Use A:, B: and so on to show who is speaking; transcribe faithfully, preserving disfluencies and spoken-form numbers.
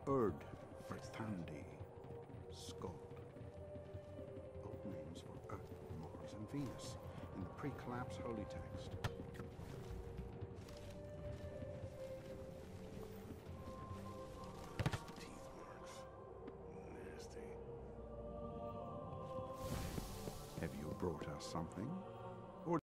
A: Urd Verthandi, Skuld. Both names for Earth, Mars, and Venus in the pre-collapse holy text.
B: Teeth marks. Nasty.
A: Have you brought us something?